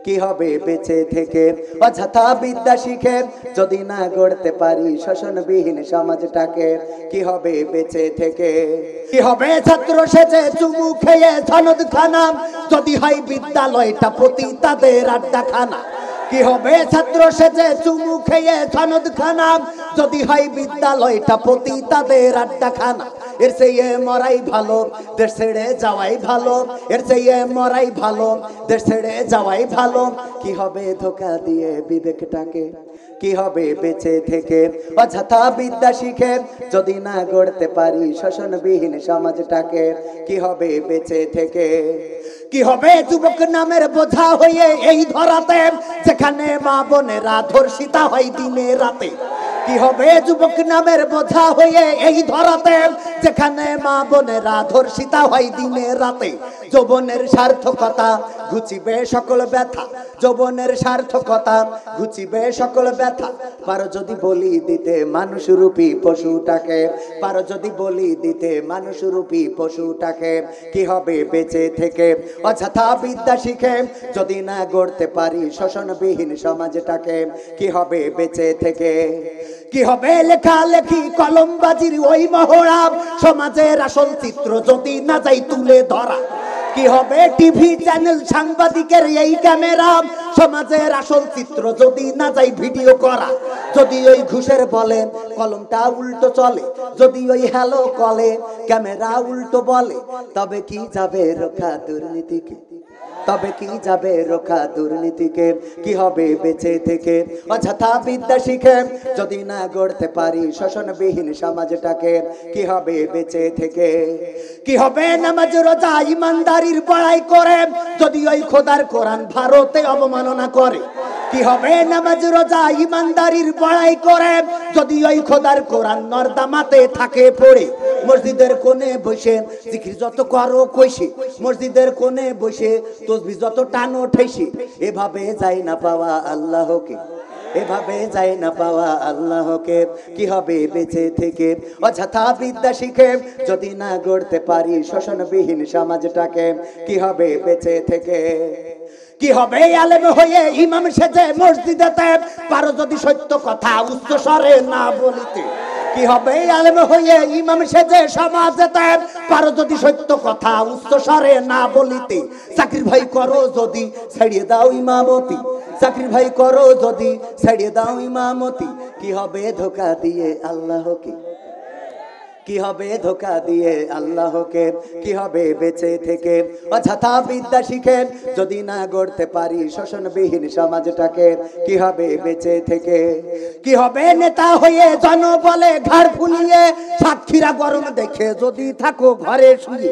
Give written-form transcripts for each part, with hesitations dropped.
কি হবে বেঁচে থেকে অযথা বিদ্যা শিখে যদি না গড়তে পারি শোষণবিহীন সমাজটাকে কি হবে বেঁচে থেকে কি হবে ছাত্র সেজে চুমু খেয়ে সনদ খানা যদি হয় বিদ্যালয়টা প্রতি তাদের আড্ডাখানা কি হবে ছাত্র সেজে চুমু খেয়ে সনদ খানা যদি হয় বিদ্যালয়টা প্রতি তাদের আড্ডাখানা এর চেয়ে মরাই ভালো দেশ ছেড়ে যাওয়াই ভালো এর চেয়ে মরাই ভালো দেশ ছেড়ে যাওয়াই ভালো কি হবে ধোঁকা দিয়ে বিবেকটাকে কি হবে বেঁচে থেকে অযথা বিদ্যা শিখে যদি না গড়তে পারি শোষণবিহীন সমাজটাকে কি হবে বেঁচে থেকে কি হবে যুবক নামের বোঝা হয়ে এই ধরাতে যেখানে মা বোনেরা ধর্ষিতা হয় দিনে রাতে কি হবে যুবক নামের বোঝা হয়ে এই ধরাতে যেখানে মা বোনেরা ধর্ষিতা হয় দিনে রাতে যৌবনের সার্থকতা ঘুচিবে সকল ব্যথা যৌবনের সার্থকতা ঘুচিবে সকল ব্যথা পারো যদি বলি দিতে মানুষরূপী পশুটাকে পারো যদি বলি দিতে মানুষরূপী পশুটাকে কি হবে বেঁচে থেকে অযথা বিদ্যা শিখে যদি না গড়তে পারি শোষণবিহীন সমাজটাকে কি হবে বেঁচে থেকে কি হবে লেখালেখি কলমবাজির ওই মহড়া সমাজের আসল চিত্র যদি না যাই তুলে ধরা কি হবে টিভি চ্যানেল সাংবাদিকের এই ক্যামেরা সমাজের আসল চিত্র যদি না যাই ভিডিও করা যদি ওই ঘুষের বলে কলমটা উল্টো চলে যদি ওই হ্যালো কলে ক্যামেরা উল্টো বলে তবে কি যাবে রক্ষা দুর্নীতিকে তবে কি যাবে রক্ষা দুর্নীতিকে কি হবে বেঁচে থেকে অযথা বিদ্যা শিখে যদি না গড়তে পারি শোষণবিহীন সমাজটাকে কি হবে বেঁচে থেকে কি হবে নামাজ রোজা ইমানদারির বড়াই করে যদি ওই খোদার কোরআন ভারতে অবমাননা করে কি হবে নামাজ রোজা ইমানদারির বড়াই করে যদি ওই খোদার কোরআন নর্দমাতে থাকে পড়ে মসজিদের কোণে বসে জিকির যত করো কইছে মসজিদের কোণে বসে তসবিহ যত টানো ঠেসে এভাবে যাই না পাওয়া আল্লাহকে এভাবে যাই না পাওয়া আল্লাহকে কি হবে বেঁচে থেকে অযথা বিদ্যা শিখে যদি না গড়তে পারি শোষণবিহীন সমাজটাকে কি হবে বেঁচে থেকে কি হবে আলেম হয়ে ইমাম সেজে মসজিদেতে পারো যদি সত্য কথা উচ্চ স্বরে না বলিতে কি হবে আলেম হয়ে ইমাম সেজে সমাজেতে পারো যদি সত্য কথা উচ্চ স্বরে না বলিতে চাকরির ভাই করো যদি ছাড়িয়ে দাও ইমামতি চাকরির ভাই করো যদি ছাড়িয়ে দাও ইমামতি কি হবে ধোঁকা দিয়ে আল্লাহকে কি হবে ধোঁকা দিয়ে আল্লাহকে কি হবে বেঁচে থেকে অযথা বিদ্যা শিখে যদি না গড়তে পারি শোষণবিহীন সমাজটাকে কি হবে বেঁচে থেকে কি হবে নেতা হয়ে জনবলে ঘাড় ফুলিয়ে সাক্ষীরা গরম দেখে যদি থাকো ঘরে শুয়ে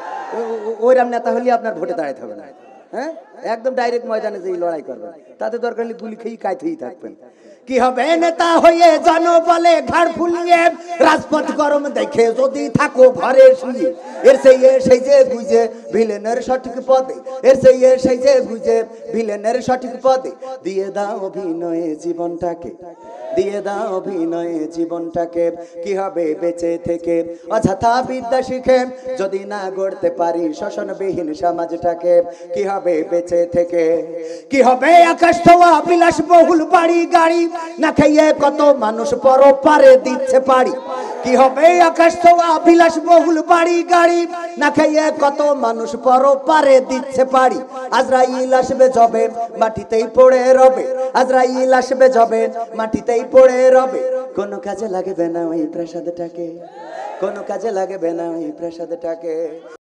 ওইরকম নেতা হলে আপনার ভোটে দাঁড়াতে হবে না হ্যাঁ একদম ডাইরেক্ট ময়দানে যেই লড়াই করবেন তাতে দরকার হলে গুলি খেয়ে কাইতেই থাকবেন কি হবে নেতা হয়ে জনবলে ঘাড় ফুলিয়ে রাজপথ গরম দেখে যদি থাকো ঘরে শুয়ে এর সেই যে বুঝে ভিলেনের সঠিক পদে এর সেই যে বুঝে ভিলেনের সঠিক পদে দিয়ে দাও অভিনয়ে জীবনটাকে দিয়ে দাও অভিনয়ে জীবনটাকে কি হবে বেঁচে থেকে অযথা বিদ্যা শিখে যদি না গড়তে পারি শোষণবিহীন সমাজটাকে কি হবে বেঁচে থেকে কি হবে আকাশ ছোঁয়া বিলাস বহুল বাড়ি গাড়ি না খাইয়ে কত মানুষ পরপারে দিচ্ছে পাড়ি কি হবে আকাশ ছোঁয়া বিলাস বহুল বাড়ি গাড়ি না খাইয়ে কত মানুষ পরপারে দিচ্ছে পাড়ি আজরাইল আসবে যবে মাটিতেই পড়ে রবে আজরাইল আসবে যবে মাটিতেই পড়ে রবে কোনো কাজে লাগবে না ওই প্রাসাদটাকে কোনো কাজে লাগবে না ওই প্রাসাদটাকে